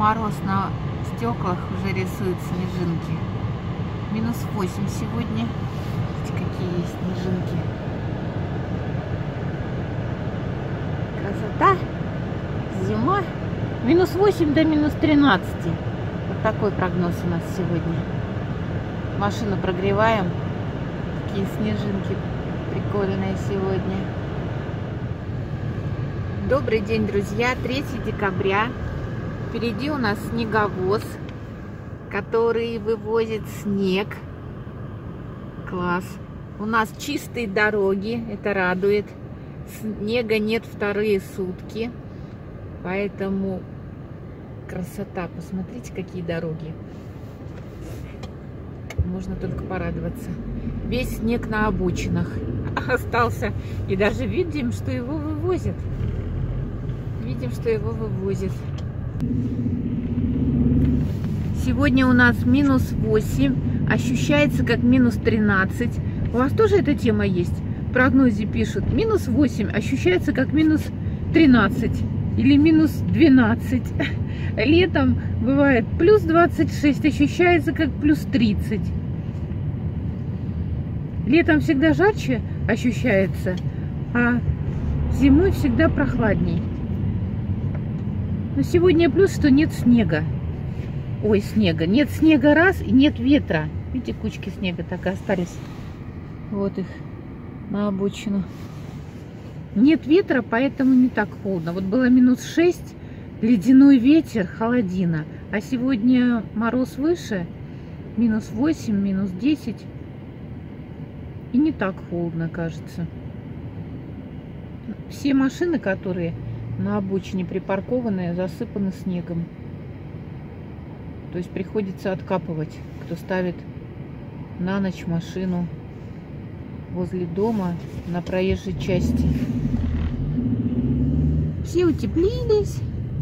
Мороз на стеклах уже рисует снежинки. -8 сегодня. Видите, какие есть снежинки. Красота. Зима. -8 до -13. Вот такой прогноз у нас сегодня. Машину прогреваем. Такие снежинки прикольные сегодня. Добрый день, друзья. 3 декабря. Впереди у нас снеговоз, который вывозит снег. Класс. У нас чистые дороги, это радует. Снега нет вторые сутки, поэтому красота. Посмотрите, какие дороги. Можно только порадоваться. Весь снег на обочинах остался. И даже видим, что его вывозят. Видим, что его вывозят. Сегодня у нас -8. Ощущается как -13. У вас тоже эта тема есть? В прогнозе пишут -8. Ощущается как -13. Или -12. Летом бывает +26. Ощущается как +30. Летом всегда жарче ощущается, а зимой всегда прохладней. Но сегодня плюс, что нет снега. Ой, снега. Нет снега раз, и нет ветра. Видите, кучки снега так и остались. Вот их на обочину. Нет ветра, поэтому не так холодно. Вот было -6, ледяной ветер, холодина. А сегодня мороз выше, -8, -10. И не так холодно, кажется. Все машины, которые на обочине припаркованные, засыпаны снегом. То есть приходится откапывать, кто ставит на ночь машину возле дома на проезжей части. Все утеплились.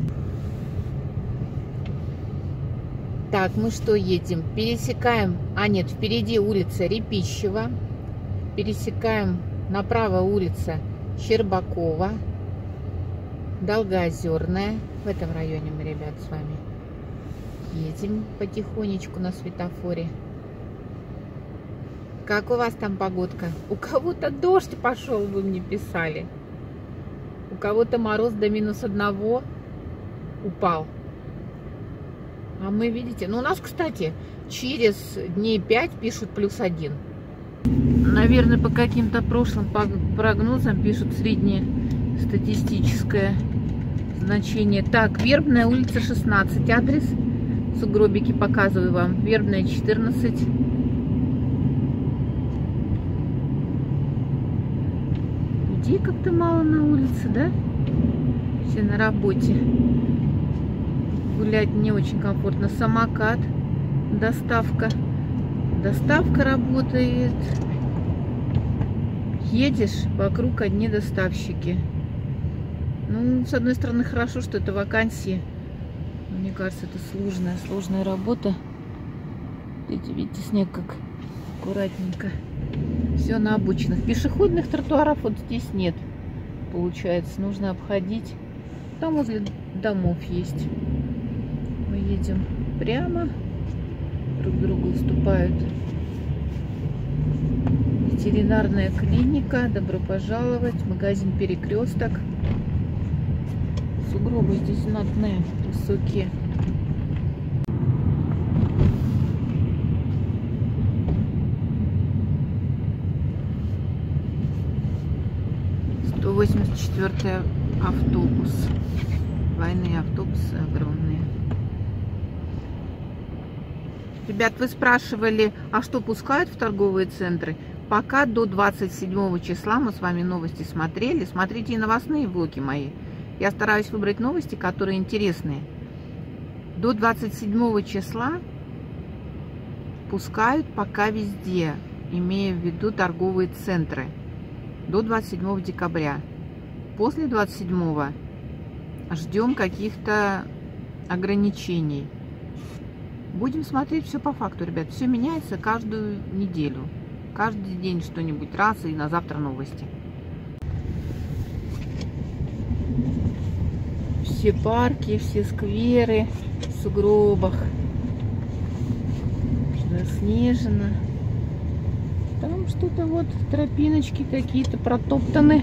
Так, мы что едем? Пересекаем, нет, впереди улица Репищева. Пересекаем направо улица Щербакова, Долгоозерная. В этом районе мы, ребят, с вами едем потихонечку на светофоре. Как у вас там погодка? У кого-то дождь пошел, вы мне писали. У кого-то мороз до -1 упал. А мы, видите, ну у нас, кстати, через дней 5 пишут +1. Наверное, по каким-то прошлым прогнозам пишут среднее статистическое значение. Так, Вербная, улица 16, адрес. Сугробики показываю вам. Вербная, 14. Людей как-то мало на улице, да? Все на работе. Гулять не очень комфортно. Самокат, доставка. Доставка работает. Едешь, вокруг одни доставщики. Ну, с одной стороны, хорошо, что это вакансии. Мне кажется, это сложная работа. Видите, снег как аккуратненько. Все на обочинах. Пешеходных тротуаров вот здесь нет. Получается, нужно обходить. Там возле домов есть. Мы едем прямо. Друг другу уступают. Ветеринарная клиника. Добро пожаловать. Магазин Перекресток. Сугробы здесь знатные, высокие. «184-й автобус». Двойные автобусы огромные. Ребят, вы спрашивали, а что пускают в торговые центры? Пока до 27 числа мы с вами новости смотрели. Смотрите и новостные блоки мои. Я стараюсь выбрать новости, которые интересные. До 27 числа пускают пока везде, имея в виду торговые центры. До 27 декабря. После 27 ждем каких-то ограничений. Будем смотреть все по факту, ребят. Все меняется каждую неделю. Каждый день что-нибудь раз, и на завтра новости. все парки, все скверы в сугробах. Заснежено. Там что-то вот, тропиночки какие-то протоптаны.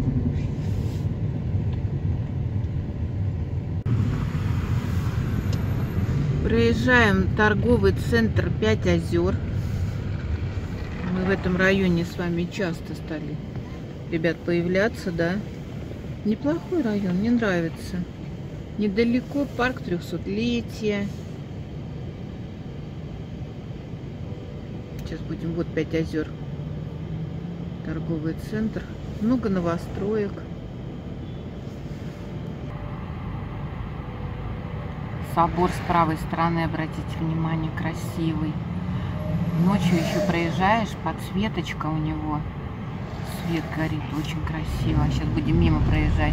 Проезжаем торговый центр 5 озер. Мы в этом районе с вами часто стали, ребят, появляться, да. Неплохой район, мне нравится. Недалеко парк 300-летия. Сейчас будем, вот 5 озер. Торговый центр. Много новостроек. Собор с правой стороны, обратите внимание, красивый. Ночью еще проезжаешь, подсветочка у него. Свет горит, очень красиво. Сейчас будем мимо проезжать.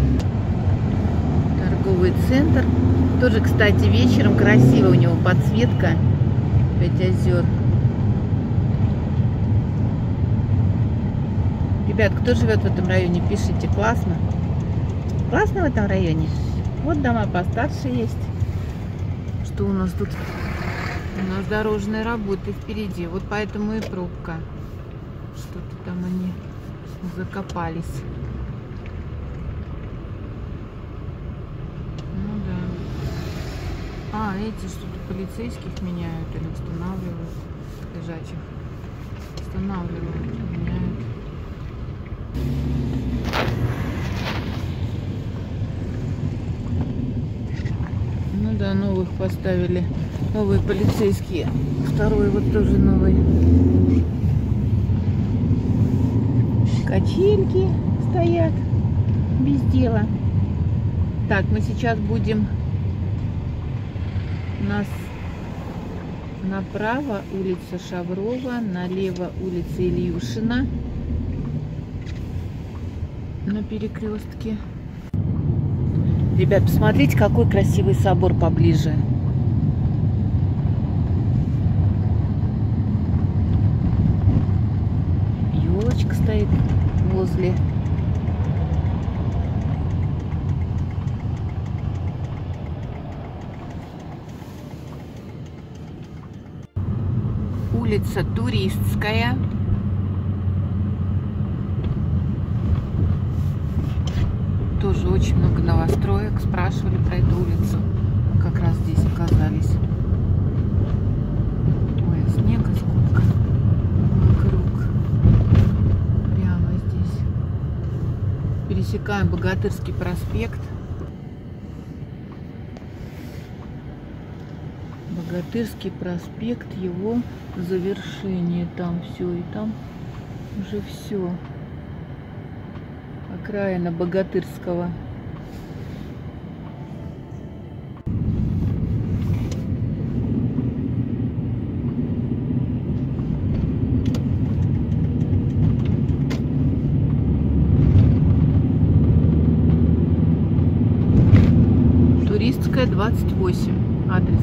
Торговый центр. Тоже, кстати, вечером красиво у него подсветка. 5 озер. Ребят, кто живет в этом районе, пишите. Классно? Классно в этом районе? Вот дома постарше есть. Что у нас тут? У нас дорожные работы впереди. Вот поэтому и пробка. Что-то там они закопались. Ну да. А, эти что-то полицейских меняют или устанавливают. Лежачих. Устанавливают, меняют. Ну да, новых поставили. Новые полицейские. Второй вот тоже новый. Качельки стоят без дела. Так, мы сейчас будем направо улица Шаврова, налево улица Ильюшина на перекрестке. Ребят, посмотрите, какой красивый собор поближе. Елочка стоит возле. Улица Туристская. Тоже очень много новостроек. Спрашивали про эту улицу. Как раз здесь оказались. Ой, снега сколько вокруг. Прямо здесь. Пересекаем Богатырский проспект. Богатырский проспект, его завершение. Там все, и там уже все. Окраина Богатырского. Туристская, 28. Адрес.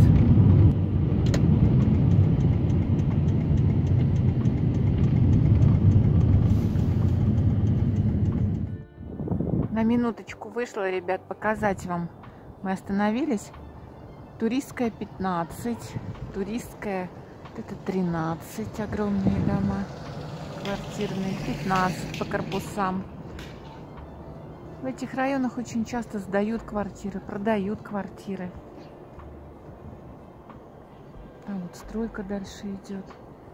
На минуточку вышла, ребят, показать вам. Мы остановились. Туристская 15, Туристская это 13, огромные дома квартирные, 15 по корпусам. В этих районах очень часто сдают квартиры, продают квартиры. Там вот стройка дальше идет.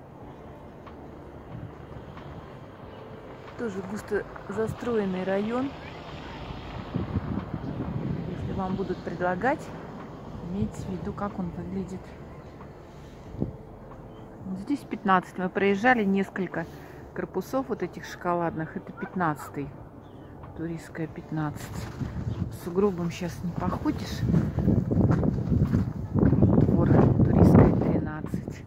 Тоже густо застроенный район. Если вам будут предлагать, имейте в виду, как он выглядит. Здесь 15. Мы проезжали несколько корпусов вот этих шоколадных. Это 15-й. Туристская 15. С сугробом сейчас не походишь. Двор Туристская 13.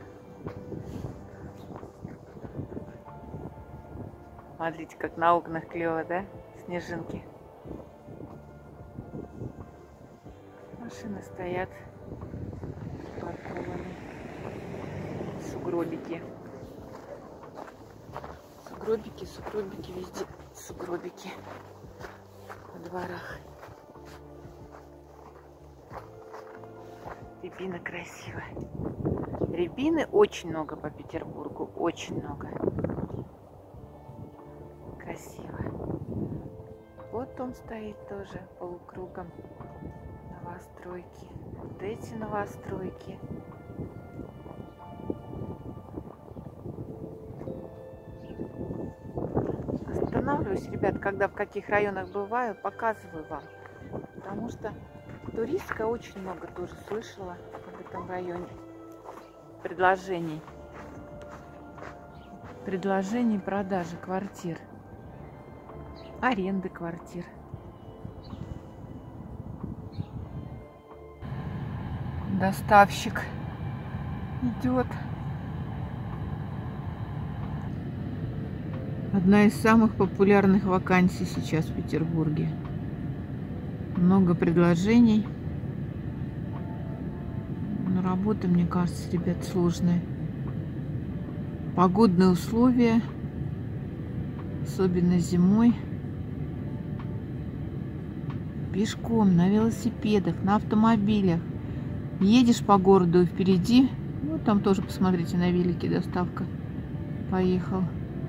Смотрите, как на окнах клево, да? Снежинки. Машины стоят, паркованы. Сугробики. Сугробики, сугробики, везде сугробики. Во дворах. Рябина красивая. Рябины очень много по Петербургу, очень много. Красиво. Вот он стоит тоже полукругом. Новостройки. Вот эти новостройки. Останавливаюсь, ребят, когда в каких районах бываю, показываю вам. Потому что туристка очень много тоже слышала об этом районе. Предложений продажи квартир, аренды квартир. Доставщик идет. Одна из самых популярных вакансий сейчас в Петербурге. Много предложений. Но работа, мне кажется, ребят, сложная. Погодные условия, особенно зимой. Пешком, на велосипедах, на автомобилях. Едешь по городу и впереди, вот там тоже, посмотрите, на велике доставка. Поехал.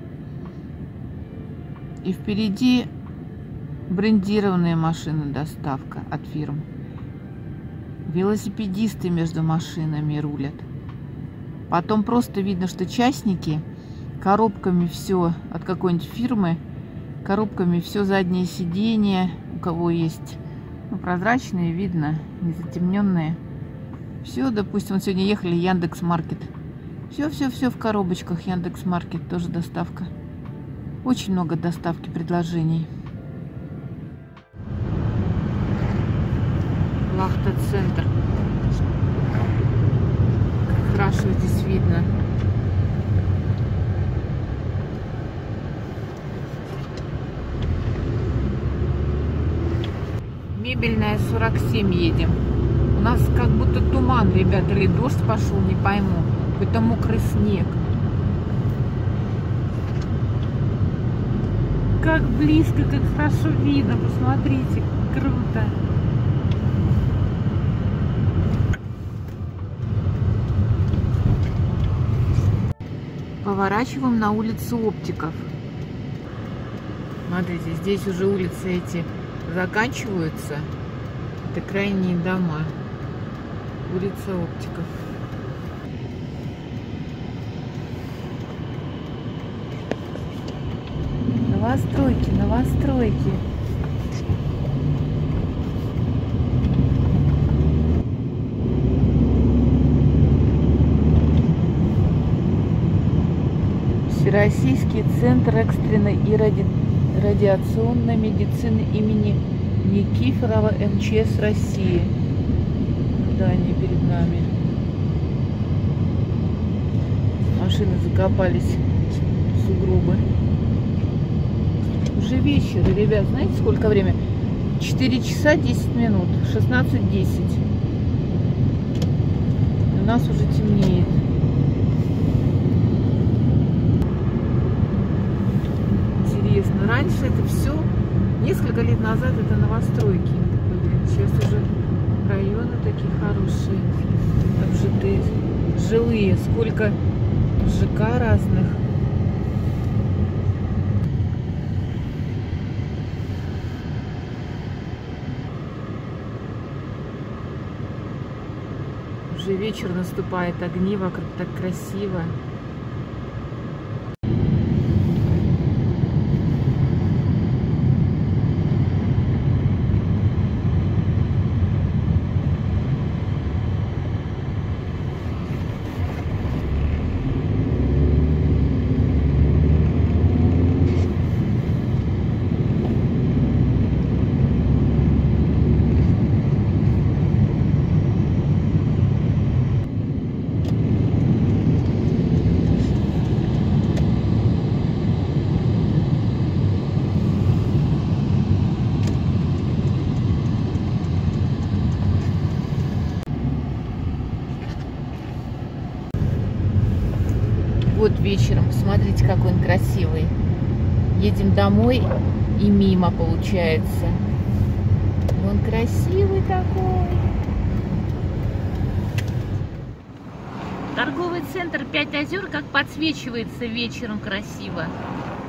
И впереди брендированная машина доставка от фирм. Велосипедисты между машинами рулят. Потом просто видно, что частники коробками все от какой-нибудь фирмы, коробками все заднее сиденье, у кого есть прозрачные, видно, не затемненные. Все, допустим, вот сегодня ехали Яндекс.Маркет. Все в коробочках. Яндекс.Маркет тоже доставка. Очень много доставки предложений. Лахта-центр. Хорошо здесь видно. Мебельная 47 едем. У нас как будто туман, ребята, или дождь пошел, не пойму. Какой-то мокрый снег. Как близко, как хорошо видно. Посмотрите, круто. Поворачиваем на улицу Оптиков. Смотрите, здесь уже улицы эти заканчиваются. Это крайние дома. Улица Оптиков. Новостройки, новостройки. Всероссийский центр экстренной и радиационной медицины имени Никифорова МЧС России. Здание перед нами. Машины закопались в сугробы. Уже вечер, ребят, знаете, сколько время? 4 часа 10 минут, 16:10. У нас уже темнеет. Интересно, раньше это все, несколько лет назад это новостройки были. Сейчас уже районы такие хорошие, обжитые, жилые. Сколько ЖК разных. Уже вечер наступает, огни вокруг, так красиво. Вот вечером, посмотрите, какой он красивый. Едем домой и мимо получается. Он красивый такой. Торговый центр Пять озер как подсвечивается вечером красиво.